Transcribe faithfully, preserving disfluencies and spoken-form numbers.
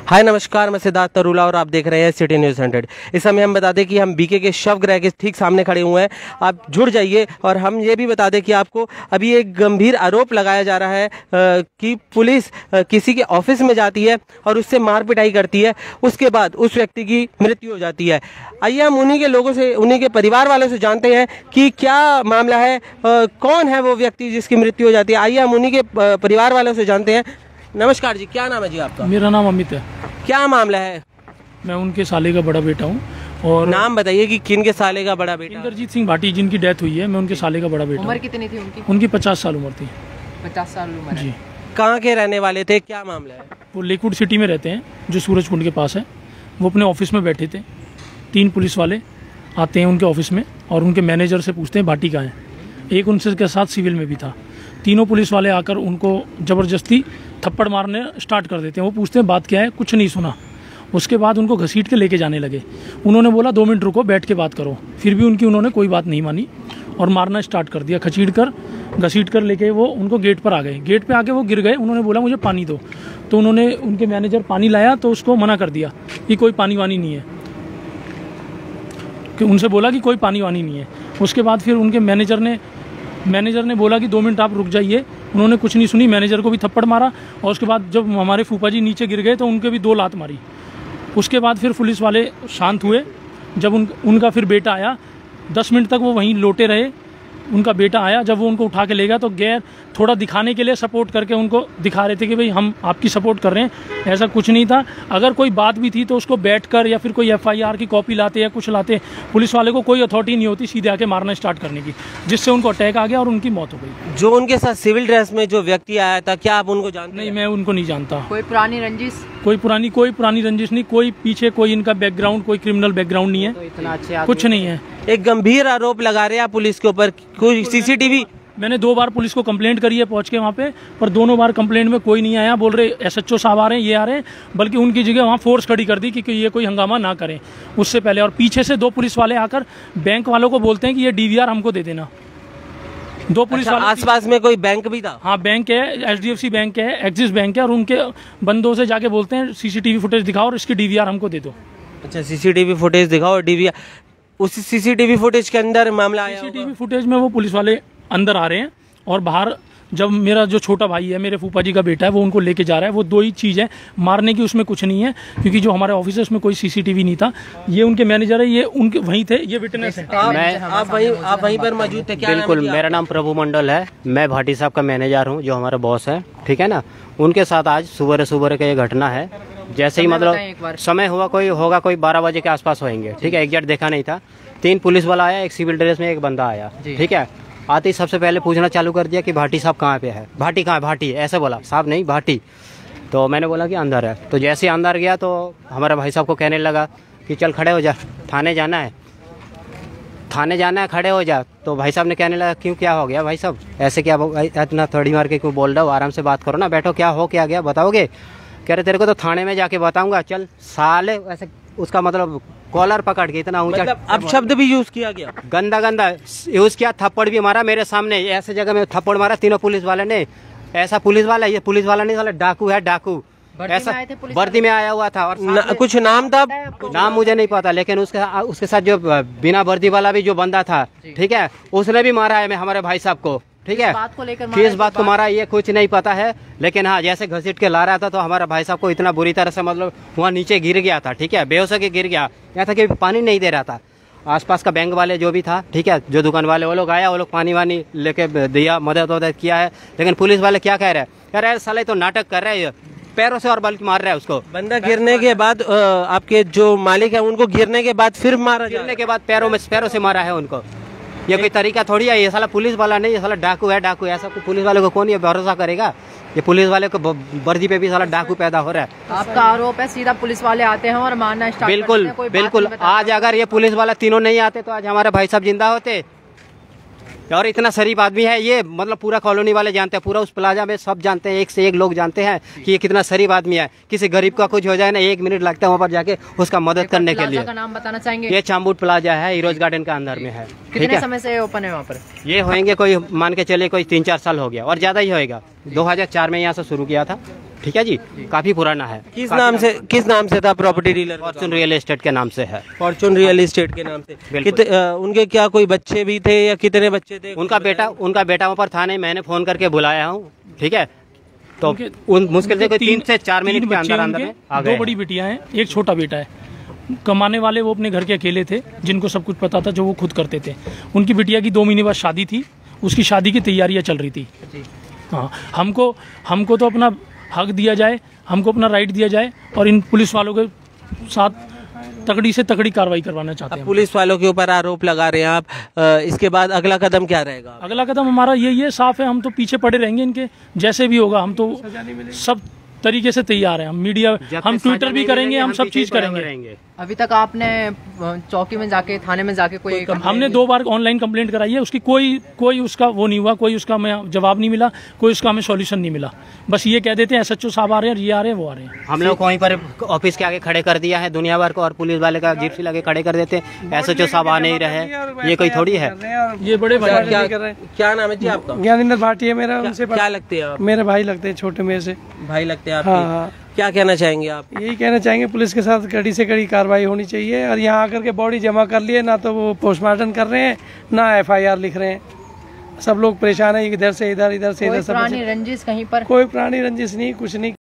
हाय नमस्कार, मैं सिद्धार्थ तरुला और आप देख रहे हैं सिटी न्यूज़ हंड्रेड। इस समय हम बता दें कि हम बीके के शवगृह के ठीक सामने खड़े हुए हैं। आप जुड़ जाइए और हम ये भी बता दें कि आपको अभी एक गंभीर आरोप लगाया जा रहा है आ, कि पुलिस आ, किसी के ऑफिस में जाती है और उससे मार पिटाई करती है, उसके बाद उस व्यक्ति की मृत्यु हो जाती है। आइए हम उन्हीं के लोगों से, उन्हीं के परिवार वालों से जानते हैं कि क्या मामला है, आ, कौन है वो व्यक्ति जिसकी मृत्यु हो जाती है। आइए हम उन्हीं के परिवार वालों से जानते हैं। नमस्कार जी, क्या नाम है जी आपका? मेरा नाम अमित है। क्या मामला है? मैं उनके साले का बड़ा बेटा हूँ। और नाम बताइए कि किन के साले का बड़ा बेटा? इंद्रजीत सिंह भाटी, जिनकी डेथ हुई है, मैं उनके साले का बड़ा बेटा। उम्र कितनी थी उनकी? उनकी पचास साल उम्र थी। पचास साल उम्र जी। कहाँ के रहने वाले थे, क्या मामला है? वो लेकवुड सिटी में रहते हैं, जो सूरज कुंड के पास है। वो अपने ऑफिस में बैठे थे, तीन पुलिस वाले आते हैं उनके ऑफिस में और उनके मैनेजर से पूछते हैं भाटी कहाँ है। एक उनसे के साथ सिविल में भी था। तीनों पुलिस वाले आकर उनको ज़बरदस्ती थप्पड़ मारने स्टार्ट कर देते हैं। वो पूछते हैं बात क्या है, कुछ नहीं सुना। उसके बाद उनको घसीट के लेके जाने लगे। उन्होंने बोला दो मिनट रुको, बैठ के बात करो। फिर भी उनकी उन्होंने कोई बात नहीं मानी और मारना स्टार्ट कर दिया। खचीट कर घसीट कर लेके वो उनको गेट पर आ गए। गेट पे आके वो गिर गए। उन्होंने बोला मुझे पानी दो, तो उन्होंने, उनके मैनेजर पानी लाया तो उसको मना कर दिया कि कोई पानी वानी नहीं है, कि उनसे बोला कि कोई पानी वानी नहीं है। उसके बाद फिर उनके मैनेजर ने मैनेजर ने बोला कि दो मिनट आप रुक जाइए। उन्होंने कुछ नहीं सुनी, मैनेजर को भी थप्पड़ मारा और उसके बाद जब हमारे फूफा जी नीचे गिर गए तो उनके भी दो लात मारी। उसके बाद फिर पुलिस वाले शांत हुए। जब उन, उनका फिर बेटा आया, दस मिनट तक वो वहीं लोटे रहे। उनका बेटा आया, जब वो उनको उठा के ले गया तो गैर थोड़ा दिखाने के लिए सपोर्ट करके उनको दिखा रहे थे कि भाई हम आपकी सपोर्ट कर रहे हैं। ऐसा कुछ नहीं था। अगर कोई बात भी थी तो उसको बैठकर या फिर कोई एफ आई आर की कॉपी लाते या कुछ लाते। पुलिस वाले को कोई अथॉरिटी नहीं होती सीधे आके मारना स्टार्ट करने की, जिससे उनको अटैक आ गया और उनकी मौत हो गई। जो उनके साथ सिविल ड्रेस में जो व्यक्ति आया था, क्या आप उनको जानते? नहीं, मैं उनको नहीं जानता। कोई पुरानी रंजिश? कोई पुरानी कोई पुरानी रंजिश नहीं, कोई पीछे कोई इनका बैकग्राउंड, कोई क्रिमिनल बैकग्राउंड नहीं है। तो इतना अच्छे कुछ नहीं है। एक गंभीर आरोप लगा रहे हैं पुलिस के ऊपर। कोई सीसीटीवी? मैंने दो बार पुलिस को कंप्लेंट करी है पहुंच के वहाँ पे, पर दोनों बार कंप्लेंट में कोई नहीं आया। बोल रहे एस एच ओ साहब आ रहे हैं, ये आ रहे हैं, बल्कि उनकी जगह वहाँ फोर्स खड़ी कर दी कि ये कोई हंगामा ना करें उससे पहले। और पीछे से दो पुलिस वाले आकर बैंक वालों को बोलते हैं कि ये डी वी आर हमको दे देना। दो पुलिस अच्छा, वाले आसपास में कोई बैंक भी था? हाँ, बैंक है, H D F C bank है, एक्सिस बैंक है, और उनके बंदों से जाके बोलते हैं सीसीटीवी फुटेज दिखाओ और इसकी डी वी आर हमको दे दो। अच्छा, सीसीटीवी फुटेज दिखाओ और डी वी आर। उस सीसीटीवी फुटेज के अंदर मामला आया? सीसीटीवी फुटेज में वो पुलिस वाले अंदर आ रहे हैं और बाहर जब मेरा जो छोटा भाई है, मेरे फूफा जी का बेटा है, वो उनको लेके जा रहा है। वो दो ही चीज़ है, मारने की उसमें कुछ नहीं है, क्योंकि जो हमारे ऑफिस है उसमें कोई सीसीटीवी नहीं था। ये उनके मैनेजर है, ये उनके वहीं थे, ये विटनेस है। आप, आप वहीं आप वहीं पर मौजूद थे? क्या? बिल्कुल, मेरा नाम प्रभु मंडल है। मैं भाटी साहब का मैनेजर हूँ, जो हमारे बॉस है, ठीक है ना। उनके साथ आज सुबह सुबह का ये घटना है। जैसे ही मतलब समय हुआ, कोई होगा कोई बारह बजे के आसपास होंगे, ठीक है। एग्जैक्ट देखा नहीं था। तीन पुलिस वाला आया, एक सिविल ड्रेस में एक बंदा आया, ठीक है। आते ही सबसे पहले पूछना चालू कर दिया कि भाटी साहब कहाँ पे है, भाटी कहाँ है, भाटी ऐसे बोला, साहब नहीं भाटी। तो मैंने बोला कि अंदर है। तो जैसे ही अंदर गया तो हमारा भाई साहब को कहने लगा कि चल खड़े हो जा, थाने जाना है, थाने जाना है, खड़े हो जा। तो भाई साहब ने कहने लगा क्यों, क्या हो गया भाई साहब, ऐसे क्या इतना थोड़ी मार के क्यों बोल रहे हो, आराम से बात करो ना, बैठो, क्या हो क्या गया बताओगे। कह रहे तेरे को तो थाने में जाके बताऊंगा, चल साले। ऐसे उसका मतलब कॉलर पकड़ के इतना ऊंचा, मतलब अब शब्द भी यूज किया गया, गंदा गंदा यूज किया। थप्पड़ भी मारा मेरे सामने, ऐसे जगह में थप्पड़ मारा तीनों पुलिस वाले ने। ऐसा पुलिस वाला, ये पुलिस वाला नहीं, साला डाकू है, डाकू। ऐसा वर्दी में आया हुआ था। और न, कुछ नाम था? नाम मुझे नहीं पता, लेकिन उसके उसके साथ जो बिना वर्दी वाला भी जो बंदा था, ठीक है, उसने भी मारा है मैं हमारे भाई साहब को, ठीक है। बात को लेकर किस बात को मारा ये कुछ नहीं पता है, लेकिन हाँ जैसे घसीट के ला रहा था तो हमारा भाई साहब को इतना बुरी तरह से मतलब वहाँ नीचे गिर गया था, ठीक है, बेहोश होकर गिर गया। यहाँ तक कि पानी नहीं दे रहा था। आसपास का बैंक वाले जो भी था, ठीक है, जो दुकान वाले, वो लोग आया, वो लोग पानी वानी लेके दिया, मदद वदद किया है। लेकिन पुलिस वाले क्या कह रहे हैं, कह रहे हैं साले तो नाटक कर रहे हैं, पैरों से और बल्कि मार रहा है उसको। बंदा गिरने के बाद आपके जो मालिक है उनको गिरने के बाद फिर मारा, गिरने के बाद पैरों में पैरों से मारा है उनको। ये कोई तरीका थोड़ी है, ये साला पुलिस वाला नहीं, ये साला डाकू है, डाकू। ऐसा पुलिस वाले को कौन ये भरोसा करेगा, ये पुलिस वाले को वर्दी पे भी साला डाकू पैदा हो रहा है। आपका आरोप है सीधा पुलिस वाले आते हैं और मारना स्टार्ट बिल्कुल करते हैं, बिल्कुल। आज अगर ये पुलिस वाला तीनों नहीं आते तो आज हमारे भाई साहब जिंदा होते। और इतना शरीफ आदमी है ये, मतलब पूरा कॉलोनी वाले जानते हैं, पूरा उस प्लाजा में सब जानते हैं, एक से एक लोग जानते हैं कि ये कितना शरीफ आदमी है। किसी गरीब का कुछ हो जाए ना, एक मिनट लगता है वहाँ पर जाके उसका मदद करने के लिए। का नाम बताना चाहेंगे? ये चाम्बूट प्लाजा है, हीरोज गार्डन का अंदर में है। कितने समय से ओपन है वहाँ पर? ये होंगे कोई मान के चले कोई तीन चार साल हो गया और ज्यादा ही होएगा। दो हजार चार में यहाँ से शुरू किया था, ठीक है जी, काफी पुराना है। किस नाम से किस नाम से था property dealer? Fortune real estate के नाम से है। फॉर्चून रियल एस्टेट के नाम से। बिल्कुल। कित, अ, उनके क्या कोई बच्चे भी थे या कितने बच्चे थे? उनका बेटा उनका बेटा वहाँ पर था नहीं, मैंने फोन करके बुलाया हूँ, ठीक है। तो उनके- उन मुश्किल से कोई तीन से चार मिनट तीन के बच्चे अंदर अंदर उनके, में आ दो गए। बड़ी बेटियां हैं, एक छोटा बेटा है। कमाने वाले वो अपने घर के अकेले थे, जिनको सब कुछ पता था, जो वो खुद करते थे। उनकी बिटिया की दो महीने बाद शादी थी, उसकी शादी की तैयारियां चल रही थी। हाँ, हमको हमको तो अपना हक दिया जाए, हमको अपना राइट दिया जाए, और इन पुलिस वालों के साथ तगड़ी से तगड़ी कार्रवाई करवाना चाहते हैं। पुलिस वालों के ऊपर आरोप लगा रहे हैं आप, अ, इसके बाद अगला कदम क्या रहेगा? अगला कदम हमारा यही है, साफ है, हम तो पीछे पड़े रहेंगे इनके, जैसे भी होगा। हम तो सब तरीके से तैयार हैं। हम मीडिया, हम ट्विटर भी करेंगे, हम सब चीज करेंगे। अभी तक आपने चौकी में जाके, थाने में जाके कोई हमने दो बार ऑनलाइन कंप्लेंट कराई है, उसकी कोई कोई उसका वो नहीं हुआ, कोई उसका हमें जवाब नहीं मिला, कोई उसका हमें सॉल्यूशन नहीं मिला। बस ये कह देते हैं एस एच ओ साहब आ रहे हैं, ये आ रहे हैं, वो आ रहे हैं। हम लोग को वहीं पर ऑफिस के आगे खड़े कर दिया है दुनिया भर को, और पुलिस वाले का जीप से लगे खड़े कर देते हैं। एस एच ओ साहब आ नहीं रहे, ये कोई थोड़ी है। ये बड़े भाई क्या क्या नाम है जी आपका? ज्ञानेंद्र भाटी है मेरा। उनसे क्या लगते हैं आप? मेरे भाई लगते हैं, छोटे मेरे से। भाई लगते हैं हाँ आपके? हाँ, क्या कहना चाहेंगे आप? यही कहना चाहेंगे, पुलिस के साथ कड़ी से कड़ी कार्रवाई होनी चाहिए। और यहाँ आकर के बॉडी जमा कर लिए, ना तो वो पोस्टमार्टम कर रहे हैं, ना एफ आई आर लिख रहे हैं। सब लोग परेशान है, इधर से इधर, इधर से इधर। कोई सब पुरानी रंजिश कहीं पर? कोई पुरानी रंजिश नहीं, कुछ नहीं।